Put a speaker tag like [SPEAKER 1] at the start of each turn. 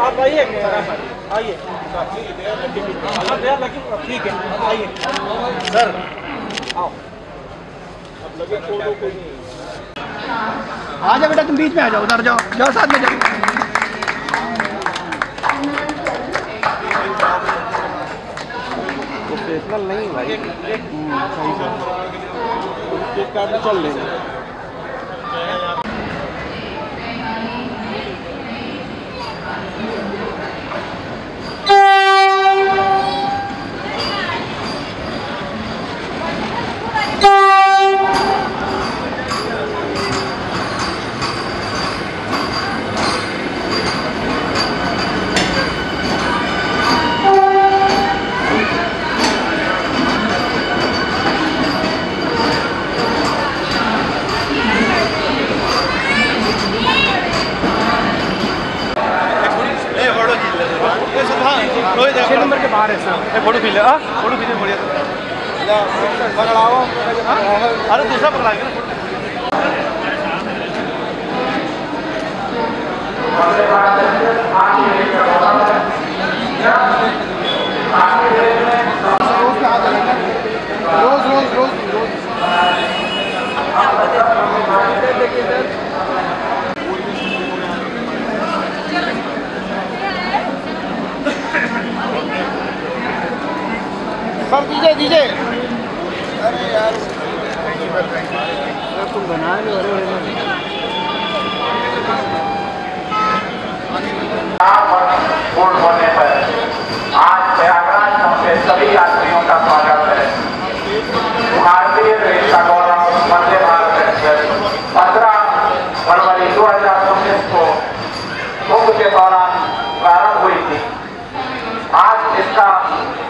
[SPEAKER 1] आप आइए, आइए ठीक है, आइए सर, आओ। अब लगे फोटो कोई नहीं।
[SPEAKER 2] आ जाओ बेटा, तुम बीच में आ जाओ, उधर जाओ, जाओ साथ में जाओ।
[SPEAKER 1] प्रोफेशनल नहीं भाई, सही केक काट चल लेंगे।
[SPEAKER 2] छह नंबर के बाहर है सर,
[SPEAKER 1] फोटो खींच ले, फोटो खींचे बढ़िया। अरे दूसरा पकड़ा के
[SPEAKER 2] रोज रोज रोज रोज सर दीजिए दीजिए। अरे यार तुम बना लो।
[SPEAKER 3] पूर्ण होने पर आज प्रयागराज पहुंचे सभी यात्रियों का स्वागत है। भारतीय रेल का गौरव वंदे भारत एक्सप्रेस 15 फरवरी 2019 को कुंभ के दौरान प्रारंभ हुई थी। आज इसका